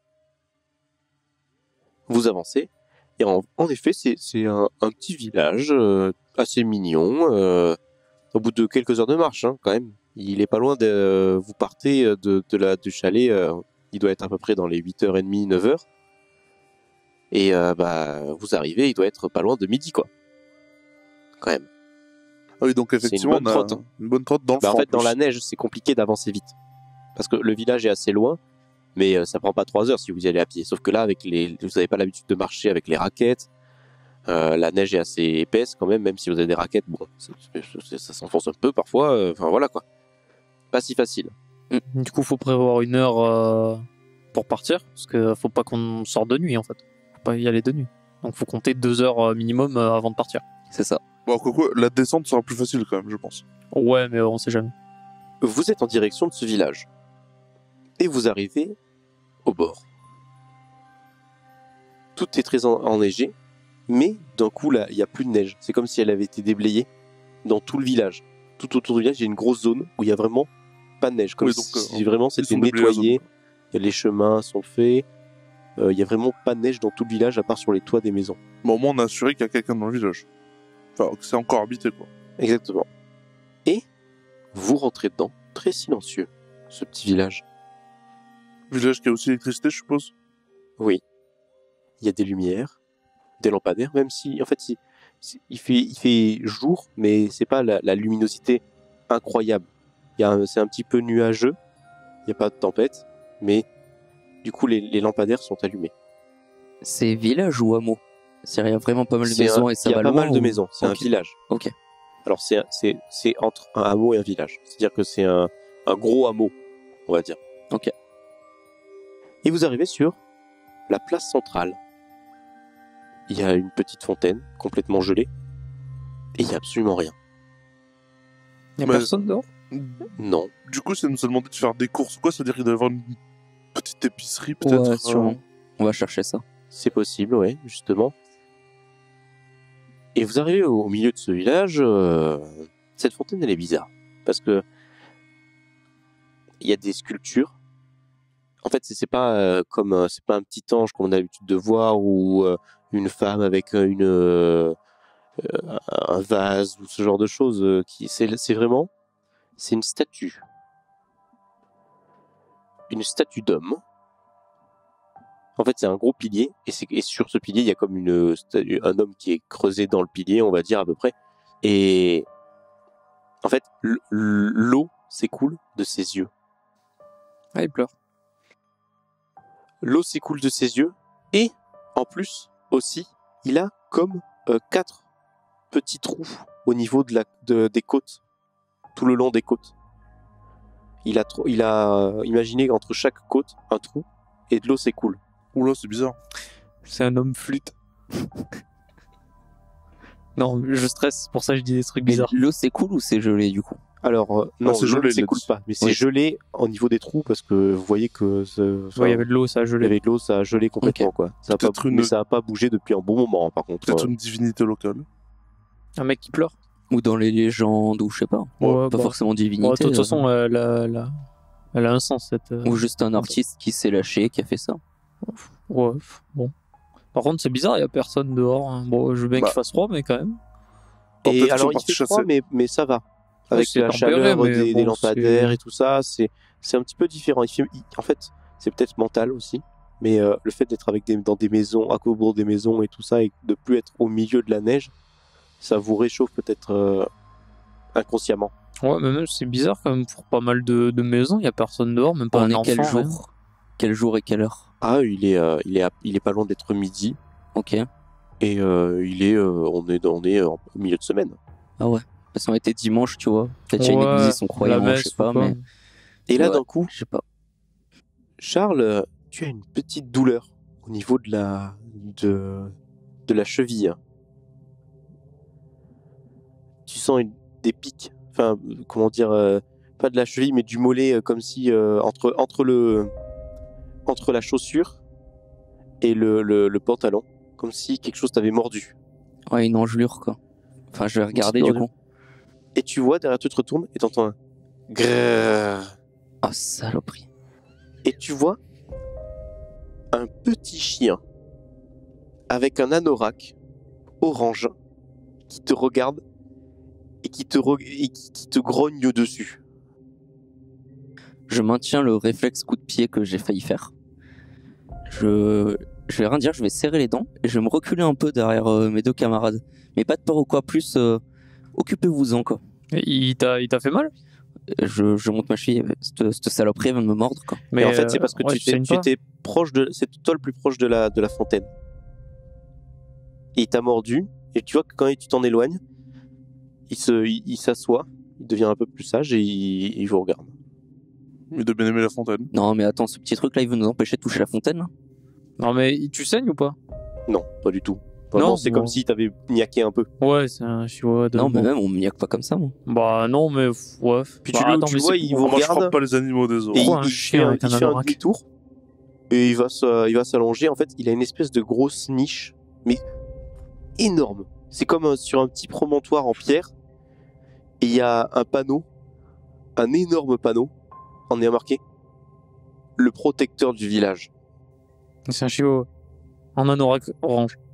[SPEAKER 2] Vous avancez et en, en effet c'est c'est un, un petit village euh, assez mignon. euh, au bout de quelques heures de marche, hein, quand même. Il est pas loin de. Vous partez de, de la, du chalet. euh, il doit être à peu près dans les huit heures trente, neuf heures. Et euh, bah, vous arrivez, il doit être pas loin de midi, quoi. Quand même.
[SPEAKER 4] Ah oui, donc
[SPEAKER 2] C'est une
[SPEAKER 4] effectivement,
[SPEAKER 2] bonne
[SPEAKER 4] on a
[SPEAKER 2] trotte, hein.
[SPEAKER 4] une bonne trotte dans le
[SPEAKER 2] Bah, en
[SPEAKER 4] flanc,
[SPEAKER 2] fait, dans
[SPEAKER 4] plus.
[SPEAKER 2] la neige, c'est compliqué d'avancer vite. Parce que le village est assez loin, mais euh, ça prend pas trois heures si vous y allez à pied. Sauf que là, avec les, vous n'avez pas l'habitude de marcher avec les raquettes. Euh, la neige est assez épaisse quand même, même si vous avez des raquettes. Bon, c'est- c'est- ça s'enfonce un peu parfois. euh, Enfin voilà quoi. Pas si facile.
[SPEAKER 1] Du coup, faut prévoir une heure euh, pour partir, parce que faut pas qu'on sorte de nuit en fait. Faut pas y aller de nuit. Donc faut compter deux heures euh, minimum euh, avant de partir.
[SPEAKER 3] C'est ça.
[SPEAKER 4] Bon, quoi, quoi, la descente sera plus facile quand même, je pense.
[SPEAKER 1] Ouais, mais on sait jamais.
[SPEAKER 2] Vous êtes en direction de ce village et vous arrivez au bord. Tout est très en- enneigé, mais d'un coup là, il y a plus de neige. C'est comme si elle avait été déblayée dans tout le village. Tout autour du village, il y a une grosse zone où il y a vraiment pas de neige, comme
[SPEAKER 4] Oui, donc,
[SPEAKER 2] si
[SPEAKER 4] euh,
[SPEAKER 2] vraiment
[SPEAKER 4] Ils
[SPEAKER 2] c'était
[SPEAKER 4] sont déblayés la zone,
[SPEAKER 2] nettoyé.
[SPEAKER 4] quoi.
[SPEAKER 2] Il y a les chemins sont faits. Euh, Il y a vraiment pas de neige dans tout le village à part sur les toits des maisons.
[SPEAKER 4] Bon, au moins, on a assuré qu'il y a quelqu'un dans le village. Enfin, que c'est encore habité, quoi.
[SPEAKER 2] Exactement. Et vous rentrez dedans, très silencieux, ce petit village.
[SPEAKER 4] Village qui a aussi l'électricité, je suppose.
[SPEAKER 2] Oui. Il y a des lumières, des lampadaires, même si, en fait, il, il, fait, il fait jour, mais c'est pas la, la luminosité incroyable. Il y a un- c'est un petit peu nuageux, il n'y a pas de tempête, mais du coup, les, les lampadaires sont allumés.
[SPEAKER 3] C'est village ou hameau? C'est il y a vraiment pas mal de
[SPEAKER 2] C'est
[SPEAKER 3] maisons
[SPEAKER 2] un-
[SPEAKER 3] et ça
[SPEAKER 2] il y a
[SPEAKER 3] va
[SPEAKER 2] pas
[SPEAKER 3] loin
[SPEAKER 2] mal de
[SPEAKER 3] ou-
[SPEAKER 2] maisons, c'est un
[SPEAKER 3] Ok.
[SPEAKER 2] village.
[SPEAKER 3] Ok.
[SPEAKER 2] Alors, c'est, c'est, c'est entre un hameau et un village. C'est-à-dire que c'est un, un gros hameau, on va dire.
[SPEAKER 3] Ok.
[SPEAKER 2] Et vous arrivez sur la place centrale. Il y a une petite fontaine complètement gelée. Et il n'y a absolument rien.
[SPEAKER 1] Y a
[SPEAKER 4] Mais-
[SPEAKER 1] personne dehors.
[SPEAKER 2] Non.
[SPEAKER 4] Du coup, si elle nous a demandé de faire des courses ou quoi, ça veut dire qu'il doit y avoir une petite épicerie peut-être.
[SPEAKER 3] Ouais,
[SPEAKER 4] euh,
[SPEAKER 3] sûrement. On va chercher ça.
[SPEAKER 2] C'est possible, ouais, justement. Et vous arrivez au milieu de ce village. euh, Cette fontaine, elle est bizarre. Parce que il y a des sculptures. En fait, c'est c'est pas euh, comme euh, c'est pas un petit ange qu'on a l'habitude de voir ou euh, une femme avec euh, une euh, euh, un vase ou ce genre de choses. euh, qui c'est c'est vraiment c'est une statue, une statue d'homme. En fait, c'est un gros pilier et, c'est, et sur ce pilier, il y a comme une statue, un homme qui est creusé dans le pilier, on va dire à peu près. Et en fait, l- l'eau s'écoule de ses yeux.
[SPEAKER 1] Ah, il pleure.
[SPEAKER 2] L'eau s'écoule de ses yeux et en plus aussi, il a comme euh, quatre petits trous au niveau de la, de, des côtes, tout le long des côtes. Il a, trop, il a euh, imaginé entre chaque côte un trou et de l'eau s'écoule.
[SPEAKER 4] Oula, c'est bizarre.
[SPEAKER 1] C'est un homme flûte. Non, je stresse, c'est pour ça que je dis des trucs
[SPEAKER 3] Mais
[SPEAKER 1] bizarres.
[SPEAKER 3] l'eau c'est cool ou c'est gelé du coup?
[SPEAKER 2] Alors, euh, non,
[SPEAKER 4] c'est
[SPEAKER 2] l'eau
[SPEAKER 4] gelé,
[SPEAKER 2] ne
[SPEAKER 4] il a
[SPEAKER 2] s'écoule
[SPEAKER 4] dit.
[SPEAKER 2] pas, mais c'est
[SPEAKER 3] Oui.
[SPEAKER 2] gelé au niveau des trous parce que vous voyez que ce- enfin,
[SPEAKER 1] Ouais, il y avait de l'eau, ça a
[SPEAKER 2] il y
[SPEAKER 1] gelé.
[SPEAKER 2] avait de l'eau, ça a gelé complètement quoi. Ça a pas,
[SPEAKER 4] Peut-être une-
[SPEAKER 2] Mais ça a pas bougé depuis un bon moment hein, par contre.
[SPEAKER 4] Peut-être
[SPEAKER 2] euh.
[SPEAKER 4] une divinité locale.
[SPEAKER 1] Un mec qui pleure.
[SPEAKER 3] Ou dans les légendes ou je sais pas.
[SPEAKER 1] Ouais,
[SPEAKER 3] Pas
[SPEAKER 1] bah.
[SPEAKER 3] forcément divinité.
[SPEAKER 1] Bon, de toute
[SPEAKER 3] euh,
[SPEAKER 1] façon, elle a, elle a- elle a un sens, cette. euh,
[SPEAKER 3] Ou juste un artiste qui s'est lâché, qui a fait ça.
[SPEAKER 1] Ouais, bon. Par contre, c'est bizarre, il y a personne dehors. hein. Bon, je veux bien
[SPEAKER 4] Bah.
[SPEAKER 1] qu'il fasse froid, mais quand même.
[SPEAKER 4] Bon, peut-être
[SPEAKER 2] Et
[SPEAKER 4] qu'ils
[SPEAKER 2] alors
[SPEAKER 4] sont
[SPEAKER 2] il
[SPEAKER 4] partis
[SPEAKER 2] fait froid,
[SPEAKER 4] chasser.
[SPEAKER 2] mais, mais ça va. Avec
[SPEAKER 1] c'est
[SPEAKER 2] la
[SPEAKER 1] tempéré,
[SPEAKER 2] chaleur
[SPEAKER 1] mais
[SPEAKER 2] des, des
[SPEAKER 1] bon,
[SPEAKER 2] lampadaires
[SPEAKER 1] c'est-
[SPEAKER 2] et tout ça, c'est c'est un petit peu différent. Il fait- il- en fait, c'est peut-être mental aussi, mais euh, le fait d'être avec des, dans des maisons, à cobourg des maisons et tout ça, et de plus être au milieu de la neige, ça vous réchauffe peut-être euh, inconsciemment.
[SPEAKER 1] Ouais, mais même, c'est bizarre quand même pour pas mal de, de maisons, il y a personne dehors, même pas
[SPEAKER 3] On
[SPEAKER 1] un
[SPEAKER 3] est
[SPEAKER 1] enfant.
[SPEAKER 3] quel
[SPEAKER 1] rien.
[SPEAKER 3] jour? Quel jour et quelle heure?
[SPEAKER 2] Ah, il est, euh, il est, à- il est pas loin d'être midi,
[SPEAKER 3] Ok.
[SPEAKER 2] et euh, il est, euh, on est, on est en- au milieu de semaine.
[SPEAKER 3] Ah ouais. Parce qu'on était dimanche, tu vois. Peut-être qu'il y a une
[SPEAKER 1] Ouais,
[SPEAKER 3] église, ils sont
[SPEAKER 1] la
[SPEAKER 3] croyants, je
[SPEAKER 1] messe
[SPEAKER 3] sais
[SPEAKER 1] ou
[SPEAKER 3] pas,
[SPEAKER 1] quoi.
[SPEAKER 3] mais
[SPEAKER 2] Et là,
[SPEAKER 3] Ouais.
[SPEAKER 2] d'un coup,
[SPEAKER 3] je sais pas.
[SPEAKER 2] Charles, euh, tu as une petite douleur au niveau de la, de, de la cheville. Tu sens une, des pics, enfin, euh, comment dire, euh, pas de la cheville, mais du mollet, euh, comme si euh, entre, entre, le, entre la chaussure et le, le, le pantalon, comme si quelque chose t'avait mordu.
[SPEAKER 3] Ouais, une engelure, quoi. Enfin, je vais regarder
[SPEAKER 2] petite
[SPEAKER 3] du
[SPEAKER 2] engelure.
[SPEAKER 3] coup.
[SPEAKER 2] Et tu vois, derrière toi, tu te retournes et t'entends un grrrr.
[SPEAKER 3] Oh, saloperie.
[SPEAKER 2] Et tu vois un petit chien avec un anorak orange qui te regarde et qui te, re- et qui, qui te grogne dessus.
[SPEAKER 3] Je maintiens le réflexe coup de pied que j'ai failli faire. Je... je vais rien dire, je vais serrer les dents et je vais me reculer un peu derrière euh, mes deux camarades. Mais pas de peur ou quoi, plus euh, occupez-vous-en quoi.
[SPEAKER 1] Et Il t'a il t'a fait mal?
[SPEAKER 3] Je, je monte ma cheville, cette, cette saloperie vient de me mordre quoi.
[SPEAKER 2] Mais en fait,
[SPEAKER 1] euh,
[SPEAKER 2] c'est parce que
[SPEAKER 1] ouais,
[SPEAKER 2] tu, étais,
[SPEAKER 1] saignes
[SPEAKER 2] tu
[SPEAKER 1] pas.
[SPEAKER 2] étais proche de. C'est toi le plus proche de la, de la fontaine. Et il t'a mordu. Et tu vois que quand tu t'en éloignes, il se, il, il s'assoit, il devient un peu plus sage et il, il vous regarde.
[SPEAKER 4] Il doit bien aimer la fontaine.
[SPEAKER 3] Non mais attends, ce petit truc là il veut nous empêcher de toucher la fontaine là.
[SPEAKER 1] Non, mais tu saignes ou pas?
[SPEAKER 2] Non, pas du tout. Vraiment,
[SPEAKER 1] Non,
[SPEAKER 2] c'est
[SPEAKER 1] bon.
[SPEAKER 2] comme si t'avais niaqué un peu.
[SPEAKER 1] Ouais, c'est un chihuahua de.
[SPEAKER 3] Non mais
[SPEAKER 1] bon.
[SPEAKER 3] même on me niaque pas comme ça moi.
[SPEAKER 1] Bah, non, mais f- ouais.
[SPEAKER 2] Puis
[SPEAKER 1] Bah,
[SPEAKER 2] tu le-
[SPEAKER 1] attends,
[SPEAKER 2] tu
[SPEAKER 1] mais
[SPEAKER 2] vois,
[SPEAKER 1] c'est
[SPEAKER 2] il
[SPEAKER 1] pour-
[SPEAKER 2] vous
[SPEAKER 4] Moi, je
[SPEAKER 2] regarde.
[SPEAKER 4] frappe pas les animaux des autres.
[SPEAKER 2] Et
[SPEAKER 1] Pourquoi
[SPEAKER 2] il,
[SPEAKER 1] un
[SPEAKER 2] il
[SPEAKER 1] chien
[SPEAKER 2] fait un,
[SPEAKER 1] avec un
[SPEAKER 2] il fait un
[SPEAKER 1] anorak
[SPEAKER 2] demi-tour et il va se, il va s'allonger. En fait, il a une espèce de grosse niche, mais énorme. C'est comme un- sur un petit promontoire en pierre. Et il y a un panneau, un énorme panneau. On est marqué le protecteur du village.
[SPEAKER 1] C'est un chihuahua. En anorak orange.